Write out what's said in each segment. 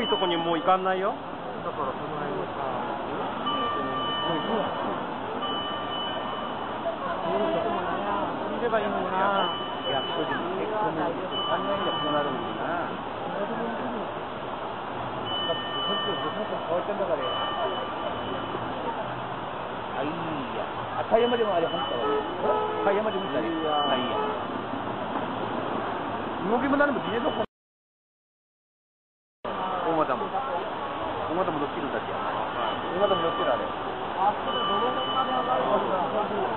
いとこにもう行かんないよ。 だからその辺のさ、見ればいいのにな。いや、正直結婚も3年でこうなるのにな。だってそっちの変わっちゃうんだからよ。あ、いいや。あ、タイヤまでもあれ、本当は。タイヤまでもたり。いいや。動きも何も聞いてどこ。大股も。大股も乗っけるだけや。大股も乗っけるあれ。あ、それどの辺まで上がるのか。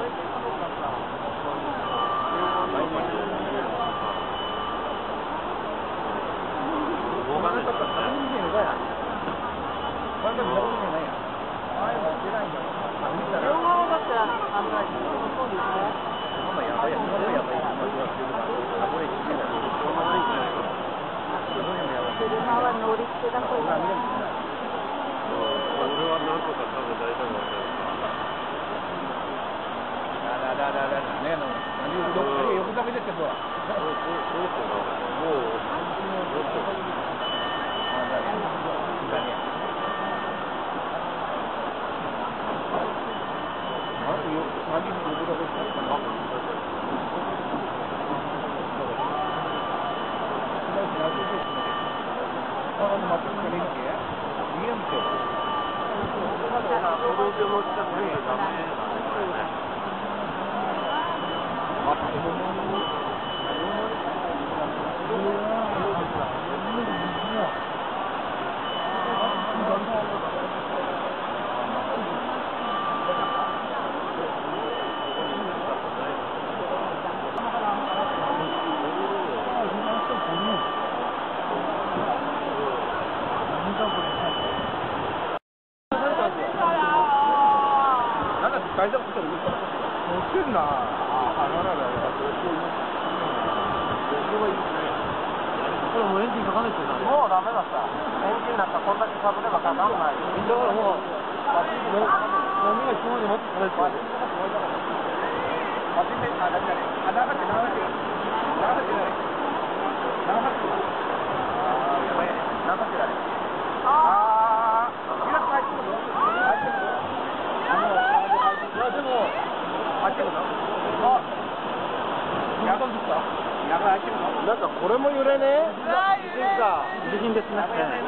なんかこれも揺れね。地震ですね。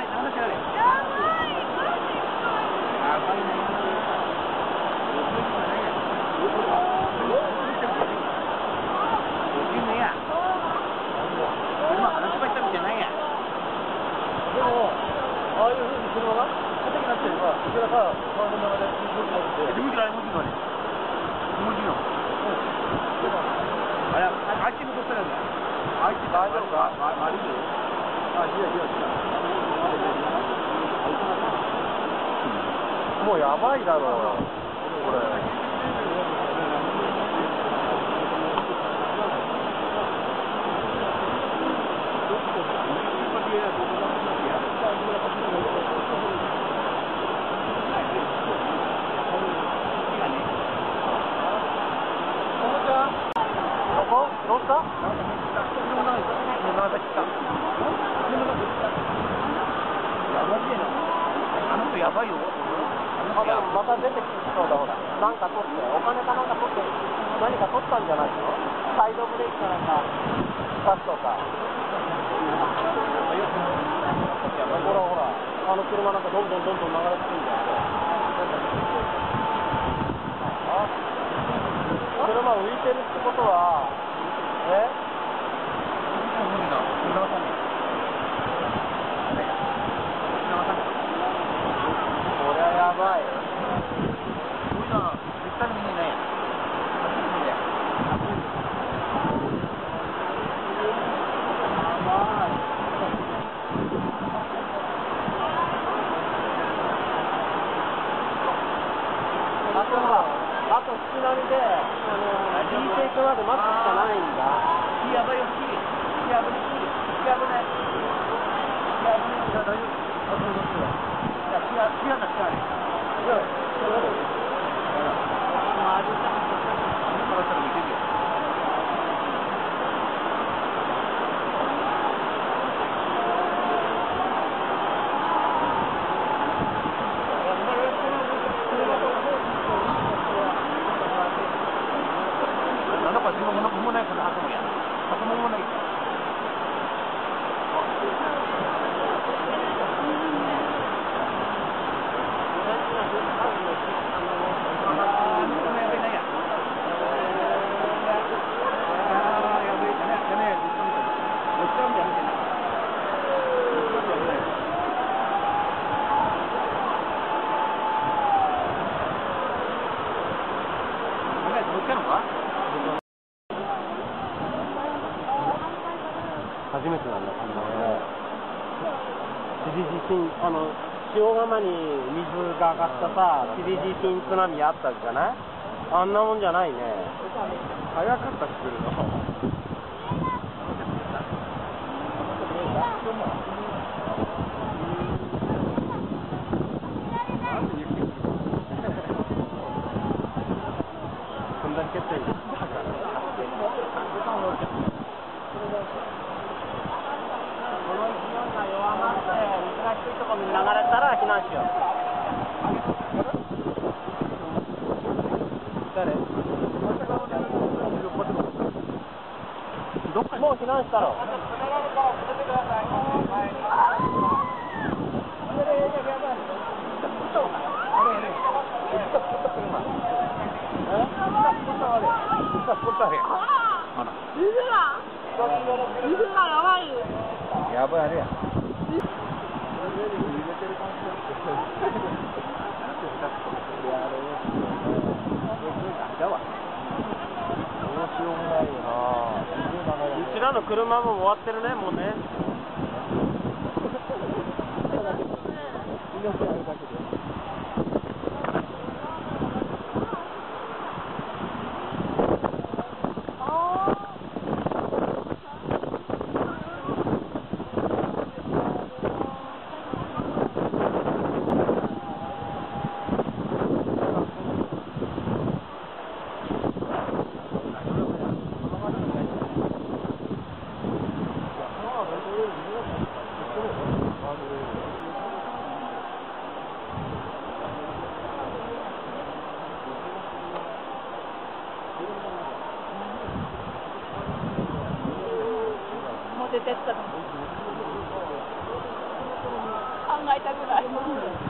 もうやばいだろう、これ。 やばいよ。また出てきそうだ、ほら。なんか取って、お金かなんか取って、何か取ったんじゃないの？サイドブレーキかなんか、ガスとか。ほらほら、あの車なんかどんどん流れてくるんだよ。車浮いてるってことは、こりゃやばい。あと引き乗りで、引いていくまで待つしかないんだ。やばいよ、やばい。やばい。大丈夫。 チリ地震、塩釜に水が上がったさ、チリ地震津波あったじゃない？あんなもんじゃないね。 早かったし来るの。こんだけってだからこの勢いが弱まって水が低いところに流れたら避難しよう。誰？どっかもう避難したろ。 やばいあれや。 うちらの車も終わってるね、もうね。 出てったの考えたぐらい。